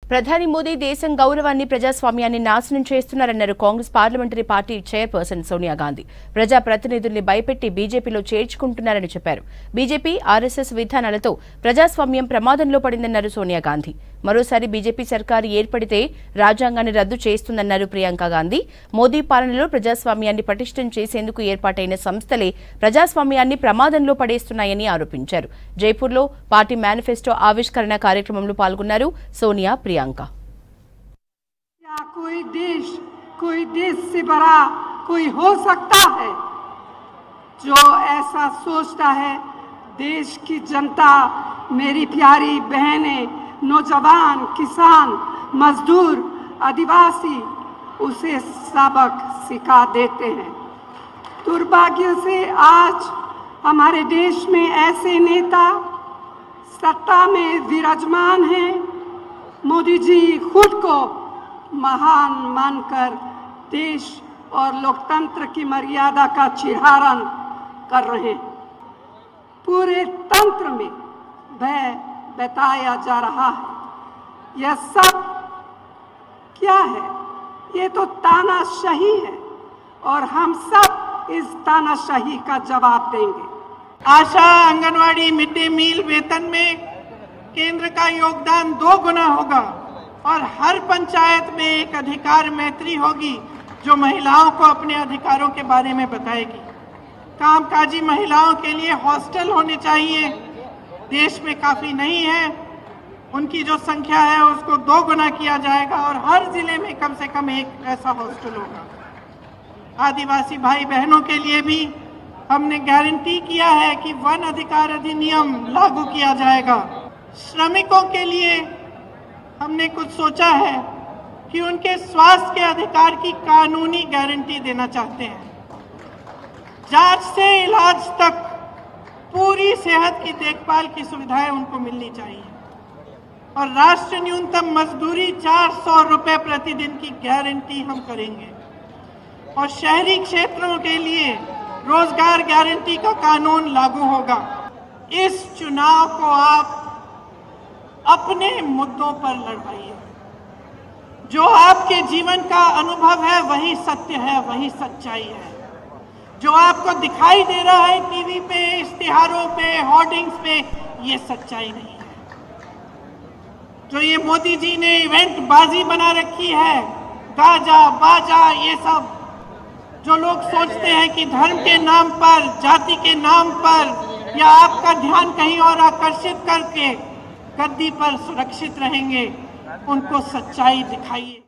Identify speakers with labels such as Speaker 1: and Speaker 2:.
Speaker 1: ప్రధాని మోదీ దేశం గౌరవాన్ని ప్రజాస్వామ్యాన్ని నాశనం చేస్తున్నారన్నారు Congress parliamentary party chairperson Sonia Gandhi. ప్రజా ప్రతినిధుల్ని భయపెట్టి బీజేపీలో చేర్చుకుంటున్నారని చెప్పారు. బీజేపీ ఆర్ఎస్ఎస్ విధానాలతో ప్రజాస్వామ్యం ప్రమాదంలో పడిందన్నారు సోనియా గాంధీ. మరోసారి బీజేపీ సర్కారు ఏర్పడితే రాజ్యాంగాన్ని రద్దు చేస్తుందన్నారు ప్రియాంక గాంధీ. మోదీ పాలనలో ప్రజాస్వామ్యాన్ని పటిష్టం చేసేందుకు ఏర్పాటైన సంస్థలే ప్రజాస్వామ్యాన్ని ప్రమాదంలో పడేస్తున్నాయని ఆరోపించారు. జైపూర్లో పార్టీ మేనిఫెస్టో ఆవిష్కరణ కార్యక్రమంలో పాల్గొన్నారు సోనియా, ప్రియాంక.
Speaker 2: कोई देश से बड़ा कोई हो सकता है जो ऐसा सोचता है। देश की जनता, मेरी प्यारी बहनें, नौजवान, किसान, मजदूर, आदिवासी उसे सबक सिखा देते हैं। दुर्भाग्य से आज हमारे देश में ऐसे नेता सत्ता में विराजमान हैं। मोदी जी खुद को महान मानकर देश और लोकतंत्र की मर्यादा का चिरहरण कर रहे हैं। पूरे तंत्र में भय बताया जा रहा है। यह सब क्या है? ये तो तानाशाही है और हम सब इस तानाशाही का जवाब देंगे।
Speaker 3: ASHA, anganwadi, mid day meal वेतन में केंद्र का योगदान 2 गुना होगा और हर पंचायत में एक अधिकार मैत्री होगी जो महिलाओं को अपने अधिकारों के बारे में बताएगी। कामकाजी महिलाओं के लिए हॉस्टल होने चाहिए, देश में काफी नहीं है, उनकी जो संख्या है उसको 2 गुना किया जाएगा और हर जिले में कम से कम एक ऐसा हॉस्टल होगा। आदिवासी भाई बहनों के लिए भी हमने गारंटी किया है कि वन अधिकार अधिनियम लागू किया जाएगा। श्रमिकों के लिए हमने कुछ सोचा है कि उनके स्वास्थ्य के अधिकार की कानूनी गारंटी देना चाहते हैं। जांच से इलाज तक पूरी सेहत की देखभाल की सुविधाएं उनको मिलनी चाहिए और राष्ट्रीय न्यूनतम मजदूरी 400 रुपए प्रतिदिन की गारंटी हम करेंगे और शहरी क्षेत्रों के लिए रोजगार गारंटी का कानून लागू होगा। इस चुनाव को आप अपने मुद्दों पर लड़वाइए। जो आपके जीवन का अनुभव है वही सत्य है, वही सच्चाई है। जो आपको दिखाई दे रहा है टीवी पे, इश्तिहारों पे, होर्डिंग्स पे, ये सच्चाई नहीं है। जो ये मोदी जी ने इवेंट बाजी बना रखी है, गाजा बाजा, ये सब जो लोग सोचते हैं कि धर्म के नाम पर, जाति के नाम पर या आपका ध्यान कहीं और आकर्षित करके गद्दी पर सुरक्षित रहेंगे, उनको सच्चाई दिखाइए।